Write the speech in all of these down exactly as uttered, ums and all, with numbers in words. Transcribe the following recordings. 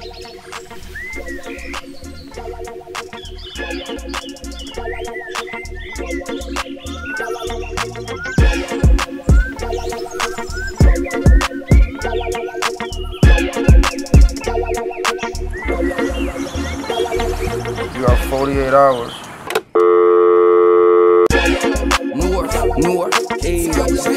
You got forty-eight hours. Newark, Newark, hey.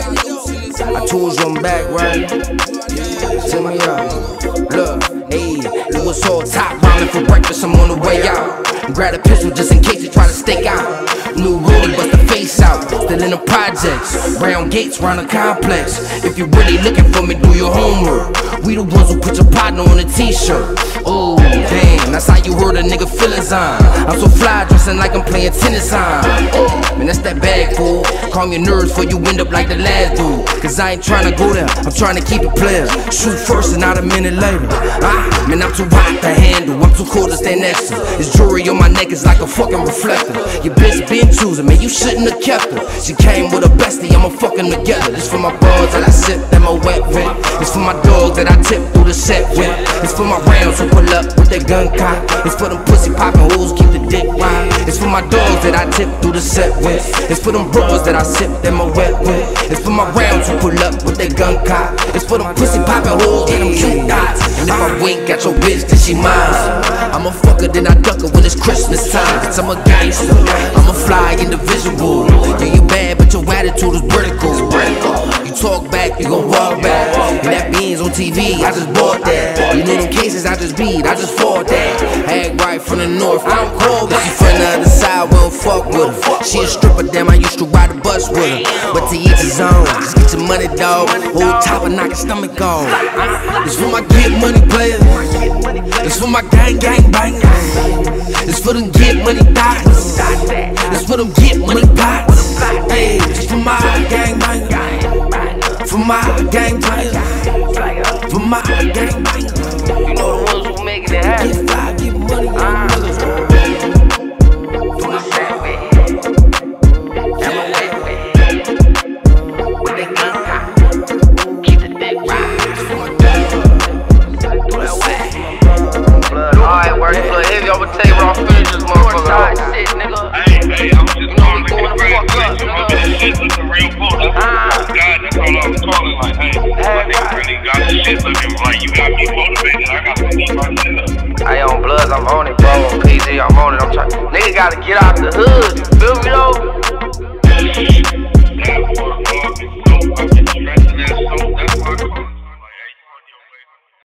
I told you I'm back, right? Tell me out. Look, hey, Louis all top ramen for breakfast, I'm on the way out. Grab a pistol just in case you try to stake out. New rollie, bust the face out. Still in the projects, round gates, round the complex. If you really looking for me, do your homework. We the ones who put your partner on a t-shirt. Oh, damn, that's how you heard a nigga feelings on. I'm so fly, dressing like I'm playing tennis on. Oh, man, that's that bag, fool. Calm your nerves before you end up like the last dude. Cause I ain't trying to go there, I'm trying to keep it player. Shoot first and not a minute later. Ah, man, I'm too hot to handle, I'm too cool to stand next to. This jewelry on my neck is like a fucking reflector. Your bitch been choosing, man, you shouldn't have kept her. She came with a bestie, I'ma fuck them together. This for my bros that I sip, that my wet with. It's for my dogs that I tip through the set with. It's for my rounds who pull up with their gun cock. It's for them pussy poppin' hoes, keep the dick wide. It's for my dogs that I tip through the set with. It's for them bros that I sip, that my wet with. It's for my rounds who pull up with their gun cock. It's for them pussy poppin' hoes and them cute dots. And if I wink at your bitch, then she mine. I'm a fucker, then I duck her when it's Christmas time. Cause I'm a gangster, I'm a fly individual. Yeah, you bad, but your attitude is vertical. You talk back, you gon' walk back. And that beans on T V, I just bought that. You know them cases I just beat, I just fought that. Hag right from the north, I don't call, but she from the other side, we don't fuck with her. She a stripper, damn, I used to ride the bus with her. But to each his own, just get your money, dog. Hold top and knock your stomach off. It's for my get money players. It's for my gang gang bangers. It's for them get money dots. It's for them get money dots. Hey, it's for my gang bangers. For my gang bangers. For my gang bangers. You know the ones who making it happen. Get fly, get money, young niggas. For my sandwich. And my wet wet. With they gun cock. Keep the dick right. Do that wet. Alright, work a little heavy. I'ma tell you where I'm finished this motherfucker. Shit, nigga. Hey, hey, I'm just calling to congratulate you. I mean, this shit looking real cool. That's God, that's all I was calling. Like, hey, my nigga really got this shit looking like you got me motivated. I got to keep my shit up. Hey, on Bloods, I'm on it, bro. On P Z, I'm on it. I'm trying. Nigga gotta get out the hood.